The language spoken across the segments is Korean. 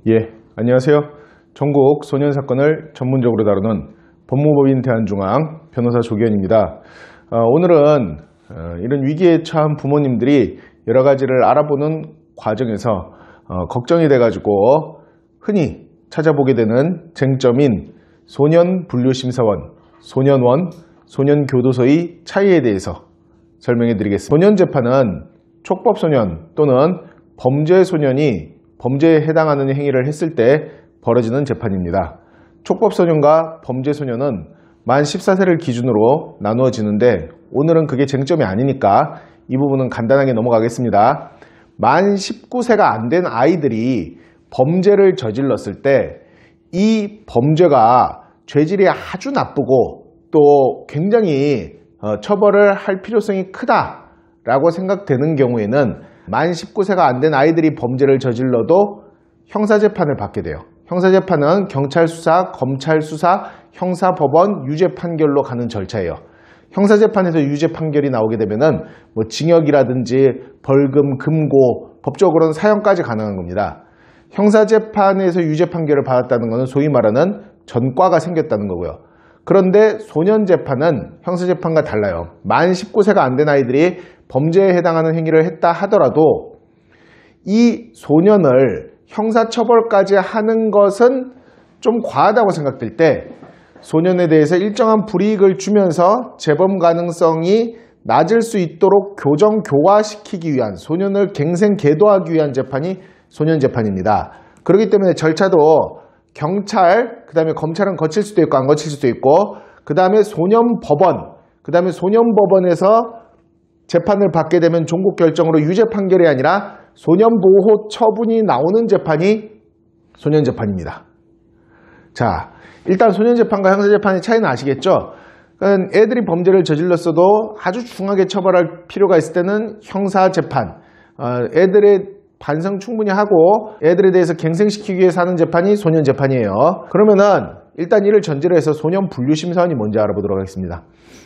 예, 안녕하세요. 전국 소년 사건을 전문적으로 다루는 법무법인 대한중앙 변호사 조기현입니다. 오늘은 이런 위기에 처한 부모님들이 여러 가지를 알아보는 과정에서 걱정이 돼가지고 흔히 찾아보게 되는 쟁점인 소년분류심사원, 소년원, 소년교도소의 차이에 대해서 설명해 드리겠습니다. 소년재판은 촉법소년 또는 범죄소년이 범죄에 해당하는 행위를 했을 때 벌어지는 재판입니다. 촉법소년과 범죄소년은 만 14세를 기준으로 나누어지는데 오늘은 그게 쟁점이 아니니까 이 부분은 간단하게 넘어가겠습니다. 만 19세가 안 된 아이들이 범죄를 저질렀을 때 이 범죄가 죄질이 아주 나쁘고 또 굉장히 처벌을 할 필요성이 크다라고 생각되는 경우에는 만 19세가 안 된 아이들이 범죄를 저질러도 형사재판을 받게 돼요. 형사재판은 경찰 수사, 검찰 수사, 형사법원 유죄 판결로 가는 절차예요. 형사재판에서 유죄 판결이 나오게 되면은 징역이라든지 벌금, 금고, 법적으로는 사형까지 가능한 겁니다. 형사재판에서 유죄 판결을 받았다는 것은 소위 말하는 전과가 생겼다는 거고요. 그런데 소년재판은 형사재판과 달라요. 만 19세가 안 된 아이들이 범죄에 해당하는 행위를 했다 하더라도 이 소년을 형사처벌까지 하는 것은 좀 과하다고 생각될 때 소년에 대해서 일정한 불이익을 주면서 재범 가능성이 낮을 수 있도록 교정 교화시키기 위한, 소년을 갱생 계도하기 위한 재판이 소년재판입니다. 그렇기 때문에 절차도 경찰, 그 다음에 검찰은 거칠 수도 있고 안 거칠 수도 있고, 그 다음에 소년법원, 그 다음에 소년법원에서 재판을 받게 되면 종국 결정으로 유죄 판결이 아니라 소년보호 처분이 나오는 재판이 소년재판입니다. 자, 일단 소년재판과 형사재판의 차이는 아시겠죠? 그러니까 애들이 범죄를 저질렀어도 아주 중하게 처벌할 필요가 있을 때는 형사재판, 애들의 반성 충분히 하고 애들에 대해서 갱생시키기 위해서 하는 재판이 소년재판이에요. 그러면은 일단 이를 전제로 해서 소년분류심사원이 뭔지 알아보도록 하겠습니다.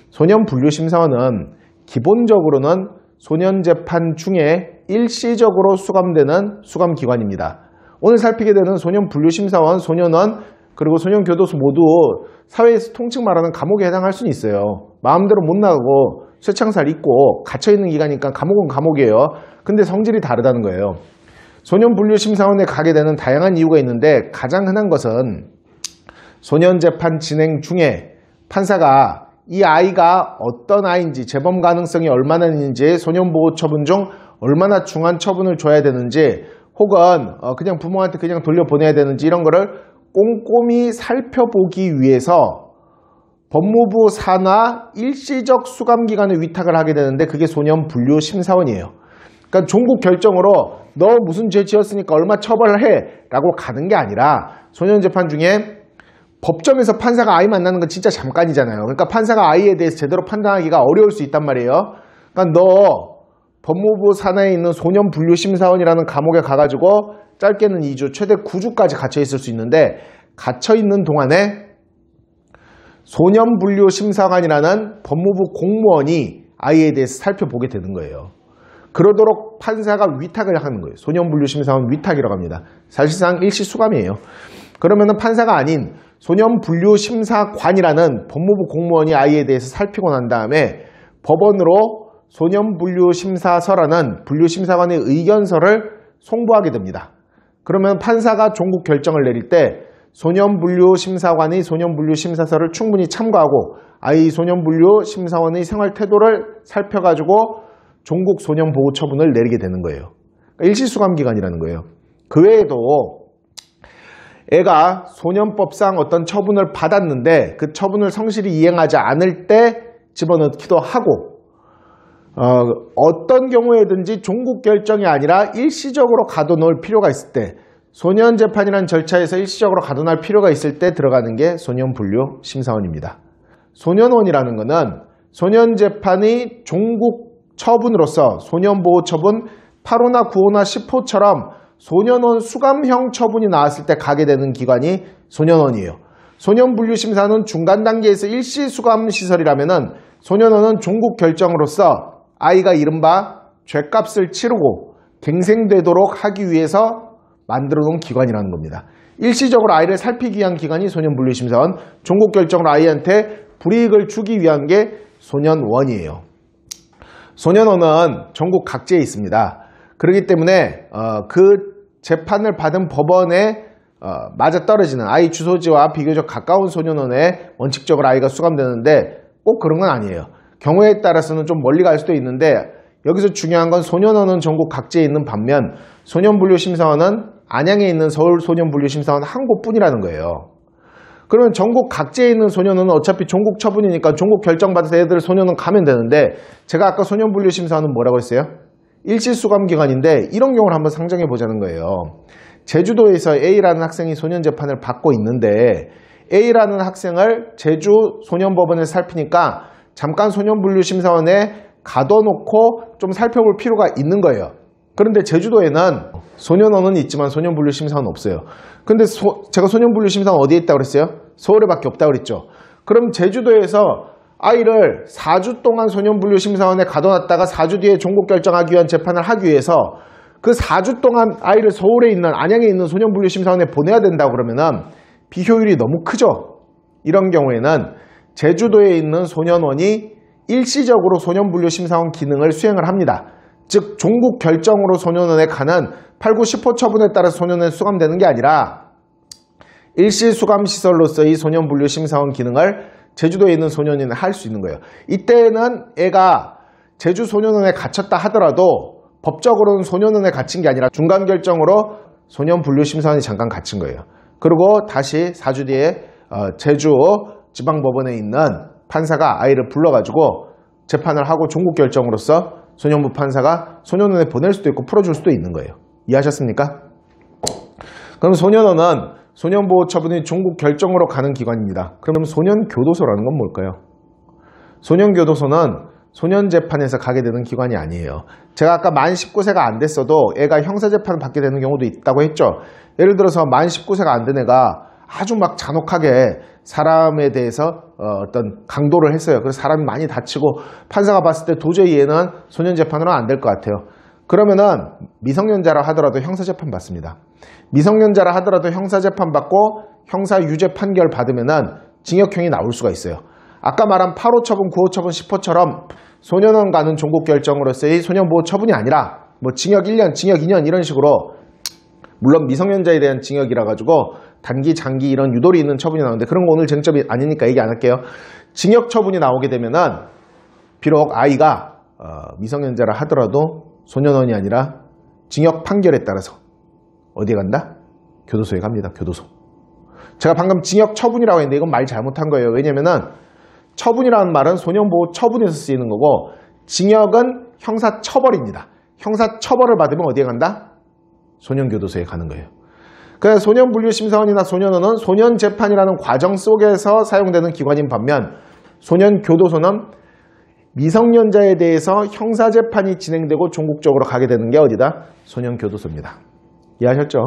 소년분류심사원은 기본적으로는 소년재판 중에 일시적으로 수감되는 수감기관입니다. 오늘 살피게 되는 소년분류심사원, 소년원, 그리고 소년교도소 모두 사회에서 통칭 말하는 감옥에 해당할 수는 있어요. 마음대로 못 나가고 쇠창살 있고 갇혀있는 기간이니까 감옥은 감옥이에요. 근데 성질이 다르다는 거예요. 소년분류심사원에 가게 되는 다양한 이유가 있는데 가장 흔한 것은 소년재판 진행 중에 판사가 이 아이가 어떤 아이인지, 재범 가능성이 얼마나 있는지, 소년보호처분 중 얼마나 중한 처분을 줘야 되는지, 혹은 그냥 부모한테 그냥 돌려보내야 되는지 이런 거를 꼼꼼히 살펴보기 위해서 법무부 산하 일시적 수감기관에 위탁을 하게 되는데 그게 소년분류심사원이에요. 그러니까 종국 결정으로 너 무슨 죄 지었으니까 얼마 처벌을 해 라고 가는 게 아니라, 소년재판 중에 법정에서 판사가 아이 만나는 건 진짜 잠깐이잖아요. 그러니까 판사가 아이에 대해서 제대로 판단하기가 어려울 수 있단 말이에요. 그러니까 너 법무부 산하에 있는 소년분류심사원이라는 감옥에 가가지고 짧게는 2주, 최대 9주까지 갇혀 있을 수 있는데, 갇혀 있는 동안에 소년분류심사관이라는 법무부 공무원이 아이에 대해서 살펴보게 되는 거예요. 그러도록 판사가 위탁을 하는 거예요. 소년분류심사원 위탁이라고 합니다. 사실상 일시 수감이에요. 그러면은 판사가 아닌 소년분류심사관이라는 법무부 공무원이 아이에 대해서 살피고 난 다음에 법원으로 소년분류심사서라는 분류심사관의 의견서를 송부하게 됩니다. 그러면 판사가 종국 결정을 내릴 때 소년분류심사관의 소년분류심사서를 충분히 참고하고 아이 소년분류심사원의 생활태도를 살펴가지고 종국 소년보호처분을 내리게 되는 거예요. 그러니까 일시수감기간이라는 거예요. 그 외에도 애가 소년법상 어떤 처분을 받았는데 그 처분을 성실히 이행하지 않을 때 집어넣기도 하고, 어떤 경우에든지 종국 결정이 아니라 일시적으로 가둬놓을 필요가 있을 때, 소년재판이라는 절차에서 일시적으로 가둬놓을 필요가 있을 때 들어가는 게 소년분류심사원입니다. 소년원이라는 것은 소년재판의 종국 처분으로서 소년보호처분 8호나 9호나 10호처럼 소년원 수감형 처분이 나왔을 때 가게 되는 기관이 소년원이에요. 소년분류심사는 중간 단계에서 일시 수감시설이라면은 소년원은 종국 결정으로서 아이가 이른바 죗값을 치르고 갱생되도록 하기 위해서 만들어 놓은 기관이라는 겁니다. 일시적으로 아이를 살피기 위한 기관이 소년분류심사원, 종국결정으로 아이한테 불이익을 주기 위한 게 소년원이에요. 소년원은 전국 각지에 있습니다. 그렇기 때문에 그 재판을 받은 법원에 맞아떨어지는 아이 주소지와 비교적 가까운 소년원에 원칙적으로 아이가 수감되는데 꼭 그런 건 아니에요. 경우에 따라서는 좀 멀리 갈 수도 있는데 여기서 중요한 건 소년원은 전국 각지에 있는 반면 소년분류심사원은 안양에 있는 서울소년분류심사원 한 곳뿐이라는 거예요. 그러면 전국 각지에 있는 소년원은 어차피 종국 처분이니까 종국 결정받아서 애들 소년원 가면 되는데 제가 아까 소년분류심사원은 뭐라고 했어요? 일시수감기관인데 이런 경우를 한번 상정해 보자는 거예요. 제주도에서 A라는 학생이 소년재판을 받고 있는데 A라는 학생을 제주 소년법원에 살피니까 잠깐 소년분류심사원에 가둬놓고 좀 살펴볼 필요가 있는 거예요. 그런데 제주도에는 소년원은 있지만 소년분류심사원은 없어요. 근데 제가 소년분류심사원 어디에 있다고 그랬어요? 서울에 밖에 없다고 그랬죠. 그럼 제주도에서 아이를 4주 동안 소년분류심사원에 가둬놨다가 4주 뒤에 종국 결정하기 위한 재판을 하기 위해서 그 4주 동안 아이를 서울에 있는 안양에 있는 소년분류심사원에 보내야 된다고 그러면은 비효율이 너무 크죠. 이런 경우에는 제주도에 있는 소년원이 일시적으로 소년분류심사원 기능을 수행을 합니다. 즉 종국 결정으로 소년원에 가는 8, 9, 10호 처분에 따라 소년원에 수감되는 게 아니라 일시수감시설로서의 소년분류심사원 기능을 제주도에 있는 소년원이 할 수 있는 거예요. 이때는 애가 제주 소년원에 갇혔다 하더라도 법적으로는 소년원에 갇힌 게 아니라 중간결정으로 소년분류심사원이 잠깐 갇힌 거예요. 그리고 다시 4주 뒤에 제주 지방법원에 있는 판사가 아이를 불러가지고 재판을 하고 종국 결정으로서 소년부 판사가 소년원에 보낼 수도 있고 풀어줄 수도 있는 거예요. 이해하셨습니까? 그럼 소년원은 소년보호 처분이 종국 결정으로 가는 기관입니다. 그럼 소년교도소라는 건 뭘까요? 소년교도소는 소년재판에서 가게 되는 기관이 아니에요. 제가 아까 만 19세가 안 됐어도 애가 형사재판을 받게 되는 경우도 있다고 했죠. 예를 들어서 만 19세가 안 된 애가 아주 막 잔혹하게 사람에 대해서 어떤 강도를 했어요. 그래서 사람이 많이 다치고 판사가 봤을 때 도저히 얘는 소년재판으로는 안 될 것 같아요. 그러면은 미성년자라 하더라도 형사재판 받습니다. 미성년자라 하더라도 형사재판 받고 형사유죄 판결 받으면은 징역형이 나올 수가 있어요. 아까 말한 8호 처분, 9호 처분, 10호처럼 소년원 가는 종국 결정으로서의 소년보호 처분이 아니라 뭐 징역 1년, 징역 2년 이런 식으로 물론 미성년자에 대한 징역이라 가지고 단기, 장기 이런 유도리 있는 처분이 나오는데 그런 거 오늘 쟁점이 아니니까 얘기 안 할게요. 징역 처분이 나오게 되면은 비록 아이가 미성년자라 하더라도 소년원이 아니라 징역 판결에 따라서 어디에 간다? 교도소에 갑니다. 교도소. 제가 방금 징역 처분이라고 했는데 이건 말 잘못한 거예요. 왜냐면은 처분이라는 말은 소년보호 처분에서 쓰이는 거고 징역은 형사처벌입니다. 형사처벌을 받으면 어디에 간다? 소년교도소에 가는 거예요. 그래서 소년분류심사원이나 소년원은 소년재판이라는 과정 속에서 사용되는 기관인 반면 소년교도소는 미성년자에 대해서 형사재판이 진행되고 종국적으로 가게 되는 게 어디다? 소년교도소입니다. 이해하셨죠?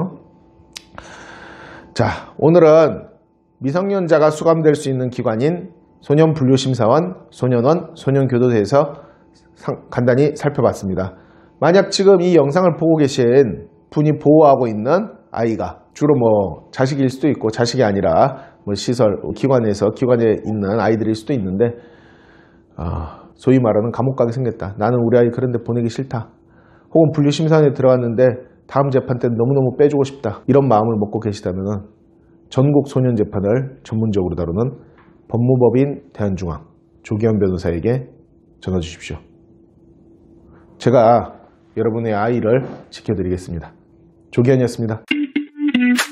자, 오늘은 미성년자가 수감될 수 있는 기관인 소년분류심사원, 소년원, 소년교도소에서 간단히 살펴봤습니다. 만약 지금 이 영상을 보고 계신 분이 보호하고 있는 아이가 주로 뭐 자식일 수도 있고 자식이 아니라 뭐 시설, 기관에 있는 아이들일 수도 있는데 소위 말하는 감옥 가게 생겼다. 나는 우리 아이 그런 데 보내기 싫다. 혹은 분류심사원에 들어갔는데 다음 재판 때는 너무너무 빼주고 싶다. 이런 마음을 먹고 계시다면 전국 소년재판을 전문적으로 다루는 법무법인 대한중앙 조기현 변호사에게 전화 주십시오. 제가 여러분의 아이를 지켜드리겠습니다. 조기현이었습니다.